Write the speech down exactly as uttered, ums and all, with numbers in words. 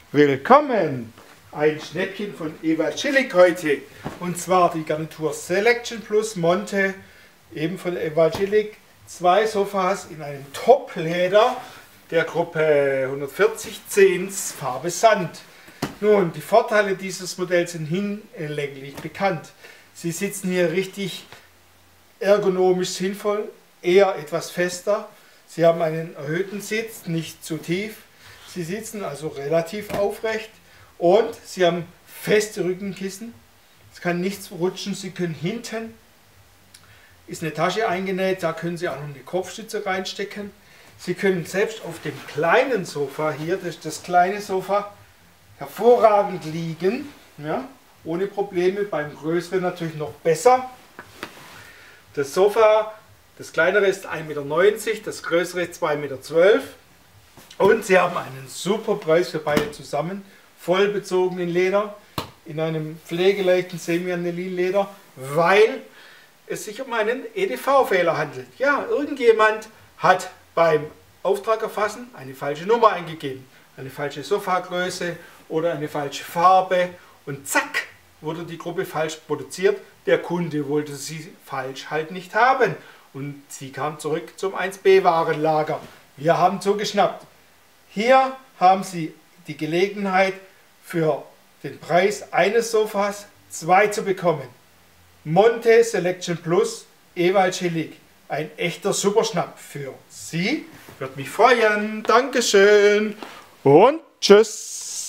Willkommen! Ein Schnäppchen von Ewald Schillig heute. Und zwar die Garnitur Selection Plus Monte, eben von Ewald Schillig. Zwei Sofas in einem Top-Leder der Gruppe hundertvierzig zehn Farbe Sand. Nun, die Vorteile dieses Modells sind hinlänglich bekannt. Sie sitzen hier richtig ergonomisch sinnvoll, eher etwas fester. Sie haben einen erhöhten Sitz, nicht zu tief. Sie sitzen also relativ aufrecht und Sie haben feste Rückenkissen. Es kann nichts rutschen. Sie können hinten, ist eine Tasche eingenäht, da können Sie auch noch eine Kopfstütze reinstecken. Sie können selbst auf dem kleinen Sofa hier, das ist das kleine Sofa, hervorragend liegen, ja, ohne Probleme, beim größeren natürlich noch besser. Das Sofa, das kleinere ist ein Meter neunzig, das größere ist zwei Meter zwölf und Sie haben einen super Preis für beide zusammen, voll bezogen in Leder, in einem pflegeleichten Semi-Anilin-Leder, weil es sich um einen E D V-Fehler handelt. Ja, irgendjemand hat beim Auftrag erfassen eine falsche Nummer eingegeben, eine falsche Sofagröße oder eine falsche Farbe und zack, wurde die Gruppe falsch produziert. Der Kunde wollte sie falsch halt nicht haben und sie kam zurück zum eins B Warenlager. Wir haben zugeschnappt. Hier haben Sie die Gelegenheit, für den Preis eines Sofas zwei zu bekommen. Monte Selection Plus Ewald Schillig. Ein echter Superschnapp für Sie. Würde mich freuen. Dankeschön und tschüss.